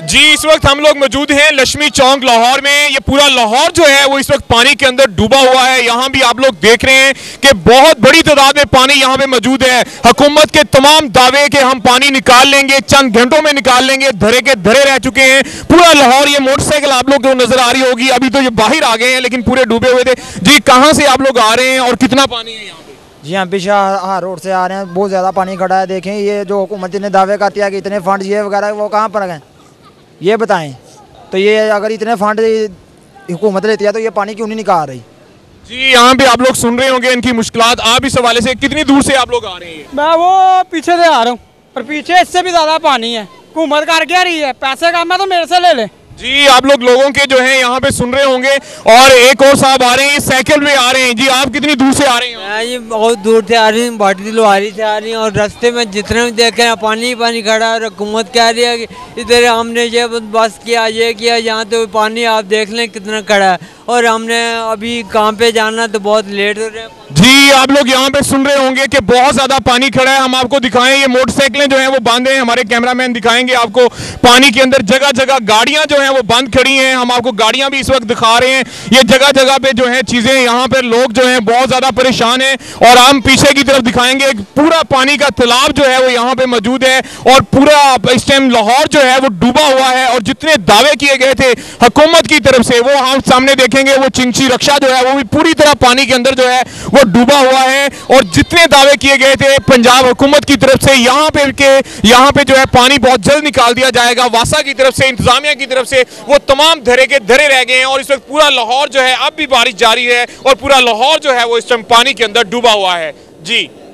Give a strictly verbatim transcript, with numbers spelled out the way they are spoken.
जी इस वक्त हम लोग मौजूद हैं लक्ष्मी चौक लाहौर में। ये पूरा लाहौर जो है वो इस वक्त पानी के अंदर डूबा हुआ है। यहाँ भी आप लोग देख रहे हैं कि बहुत बड़ी तादाद में पानी यहाँ पे मौजूद है। हुकूमत के तमाम दावे कि हम पानी निकाल लेंगे, चंद घंटों में निकाल लेंगे, धरे के धरे रह चुके हैं पूरा लाहौर। ये मोटरसाइकिल आप लोग को नजर आ रही होगी, अभी तो ये बाहर आ गए हैं लेकिन पूरे डूबे हुए थे। जी कहाँ से आप लोग आ रहे हैं और कितना पानी है यहाँ पे? जी हम पीछे हाँ रोड से आ रहे हैं, बहुत ज़्यादा पानी खड़ा है। देखें ये जो हुकूमत ने दावे का किया कि इतने फंड ये वगैरह वो कहाँ पर गए, ये बताएं। तो ये अगर इतने फंड हुकूमत लेती है तो ये पानी क्यों नहीं निकाल रही? जी यहाँ पे आप लोग सुन रहे होंगे इनकी मुश्किलात। आप इस हवाले से कितनी दूर से आप लोग आ रहे हैं? मैं वो पीछे से आ रहा हूँ, पर पीछे इससे भी ज़्यादा पानी है। हुकूमत कर क्या रही है? पैसे कम है तो मेरे से ले ले। जी आप लोग लोगों के जो है यहाँ पे सुन रहे होंगे। और एक और साहब आ रहे हैं, साइकिल में आ रहे हैं। जी आप कितनी दूर से आ रहे हैं? मैं ये बहुत दूर से आ रही हूँ, भाटी लोहारी से आ रही हूँ। और रास्ते में जितने भी देखे हैं पानी ही पानी खड़ा है। और हुकूमत कह रही है कि इधर हमने ये बस किया, ये किया, यहाँ तो पानी आप देख लें कितना खड़ा है। और हमने अभी काम पे जाना तो बहुत लेट हो रहे हैं। जी आप लोग यहाँ पे सुन रहे होंगे कि बहुत ज्यादा पानी खड़ा है। हम आपको दिखाएं, ये मोटरसाइकिलें जो हैं वो बांधे हैं, हमारे कैमरामैन दिखाएंगे आपको। पानी के अंदर जगह जगह गाड़ियां जो हैं वो बंद खड़ी हैं। हम आपको गाड़ियां भी इस वक्त दिखा रहे हैं। ये जगह जगह पे जो है चीजें, यहाँ पे लोग जो हैं बहुत ज्यादा परेशान हैं। और हम पीछे की तरफ दिखाएंगे, पूरा पानी का तालाब जो है वो यहाँ पे मौजूद है। और पूरा इस टाइम लाहौर जो है वो डूबा हुआ है। और जितने दावे किए गए थे हुकूमत की तरफ से वो हम सामने देखेंगे। वो चिंची रक्षा जो है वो भी पूरी तरह पानी के अंदर जो है वो डूबा हुआ है। और जितने दावे किए गए थे पंजाब हुकूमत की तरफ से यहाँ पे के यहाँ पे जो है पानी बहुत जल्द निकाल दिया जाएगा, वासा की तरफ से, इंतजामिया की तरफ से, वो तमाम धरे के धरे रह गए हैं। और इस वक्त पूरा लाहौर जो है अब भी बारिश जारी है और पूरा लाहौर जो है वो इस टाइम पानी के अंदर डूबा हुआ है। जी